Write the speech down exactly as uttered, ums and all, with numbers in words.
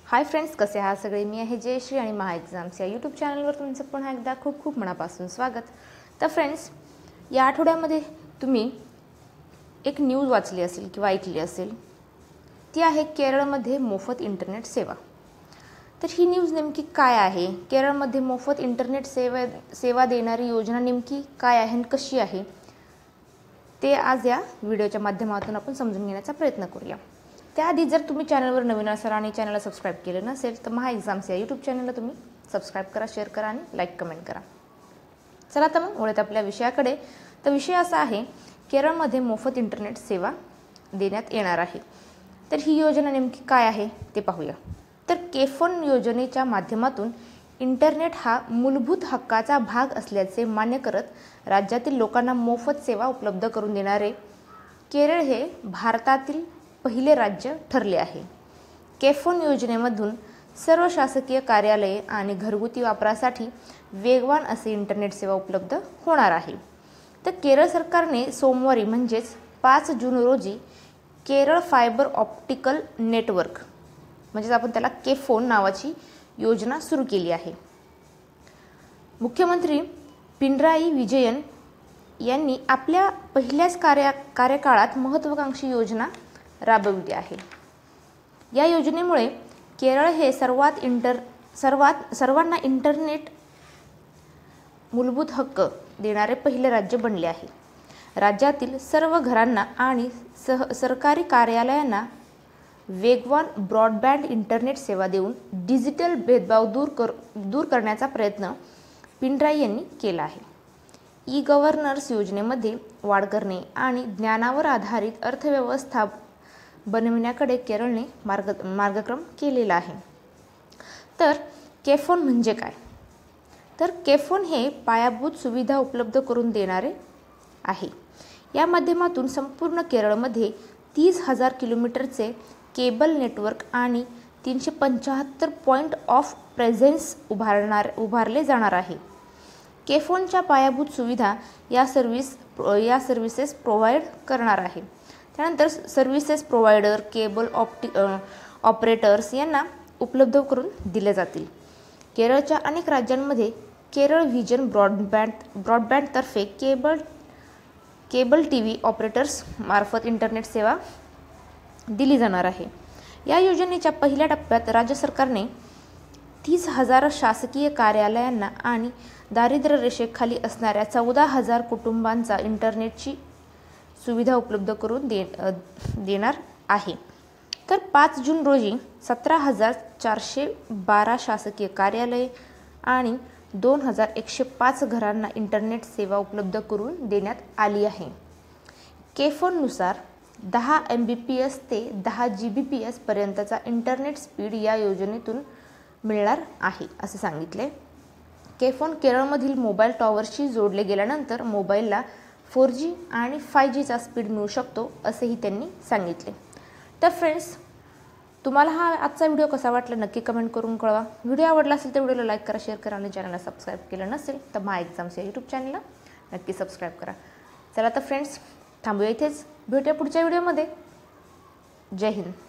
Hi friends, कसे आहात सगळे? मी आहे जयश्री आणि महा एक्झाम्स या यूट्यूब चॅनलवर तुमचं पुन्हा एकदा खूप खूप मनापासून स्वागत. तर फ्रेंड्स, या आठवड्यामध्ये तुम्ही एक न्यूज वाचली असेल किंवा ऐकली असेल. ती आहे केरळमध्ये मोफत इंटरनेट सेवा. तर ही न्यूज नेमकी काय आहे? केरळमध्ये मोफत इंटरनेट सेवा सेवा देणारी योजना नेमकी काय आहे आणि कशी आहे, ते आज या व्हिडिओच्या माध्यमातून आपण समजून घेण्याचा प्रयत्न करूया. त्याआधी जर तुम्ही चॅनलवर नवीन असाल आणि चॅनलला सबस्क्राईब केलं नसेल तर महा एक्झाम्स या यूट्यूब चॅनलला तुम्ही सबस्क्राईब करा, शेअर करा आणि लाईक कमेंट करा. चला तर मग वळत आपल्या विषयाकडे. तर विषय असा आहे, केरळमध्ये मोफत इंटरनेट सेवा देण्यात येणार आहे. तर ही योजना नेमकी काय आहे ते पाहूया. तर केफोन योजनेच्या माध्यमातून इंटरनेट हा मूलभूत हक्काचा भाग असल्याचे मान्य करत राज्यातील लोकांना मोफत सेवा उपलब्ध करून देणारे केरळ हे भारतातील पहिले राज्य ठरले आहे. केफोन योजनेमधून सर्व शासकीय कार्यालये आणि घरगुती वापरासाठी वेगवान असे इंटरनेट सेवा उपलब्ध होणार आहे. तर केरळ सरकारने सोमवारी म्हणजेच पाच जून रोजी केरळ फायबर ऑप्टिकल नेटवर्क म्हणजेच आपण त्याला केफोन नावाची योजना सुरू केली आहे. मुख्यमंत्री पिनराई विजयन यांनी आपल्या पहिल्याच कार्य कार्यकाळात महत्त्वाकांक्षी योजना राबविली आहे. या योजनेमुळे केरळ हे सर्वात इंटर सर्वात सर्वांना इंटरनेट मूलभूत हक्क देणारे पहिले राज्य बनले आहे. राज्यातील सर्व घरांना आणि सह सरकारी कार्यालयांना वेगवान ब्रॉडबँड इंटरनेट सेवा देऊन डिजिटल भेदभाव दूर कर दूर करण्याचा प्रयत्न पिनराई यांनी केला आहे. ई गव्हर्नन्स योजनेमध्ये वाढ करणे आणि ज्ञानावर आधारित अर्थव्यवस्था बनविण्याकडे केरळने मार्ग मार्गक्रम केलेला आहे. तर केफोन म्हणजे काय? तर केफोन हे पायाभूत सुविधा उपलब्ध करून देणारे आहे. या माध्यमातून संपूर्ण केरळमध्ये तीस हजार किलोमीटरचे केबल नेटवर्क आणि तीनशे पंच्याहत्तर पॉईंट ऑफ प्रेझेन्स उभारणार उभारले जाणार आहे. केफोनच्या पायाभूत सुविधा या सर्व्हिस या सर्व्हिसेस प्रोव्हाइड करणार आहे. त्यानंतर सर्व्हिसेस प्रोव्हायडर, केबल ऑप्टि ऑपरेटर्स यांना उपलब्ध करून दिले जातील. केरळच्या अनेक राज्यांमध्ये केरळ व्हिजन ब्रॉडबँड ब्रॉडबँडतर्फे cable cable T V operators मार्फत इंटरनेट सेवा दिली जाणार आहे. या योजनेच्या पहिल्या टप्प्यात राज्य सरकारने तीस हजार शासकीय कार्यालयांना आणि दारिद्र्य रेषेखाली असणाऱ्या चौदा हजार कुटुंबांचा इंटरनेटची सुविधा उपलब्ध करून दे देणार आहे. तर पाच जून रोजी सतरा हजार चारशे बारा शासकीय कार्यालये आणि दोन हजार एकशे पाच घरांना इंटरनेट सेवा उपलब्ध करून देण्यात आली आहे. केफोननुसार दहा एम बी पी एस ते दहा जी बी पी एस पर्यंतचा इंटरनेट स्पीड या योजनेतून मिळणार आहे असे सांगितले. केफोन केरळमधील मोबाईल टॉवरशी जोडले गेल्यानंतर मोबाईलला फोर जी आणि फाय जीचा स्पीड मिळू शकतो असेही त्यांनी सांगितले. तर फ्रेंड्स, तुम्हाला हा आजचा व्हिडिओ कसा वाटला नक्की कमेंट करून कळवा. व्हिडिओ आवडला असेल तर व्हिडिओला लाईक करा, शेअर करा आणि चॅनलला सबस्क्राईब केलं नसेल तर महा एक्झाम्स या यूट्यूब चॅनलला नक्की सबस्क्राईब करा. चला तर फ्रेंड्स, थांबूया इथेच. भेटूया पुढच्या व्हिडिओमध्ये. जय हिंद.